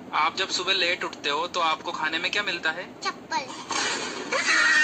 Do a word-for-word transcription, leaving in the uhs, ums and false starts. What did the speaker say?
आप जब सुबह लेट उठते हो तो आपको खाने में क्या मिलता है? चप्पल।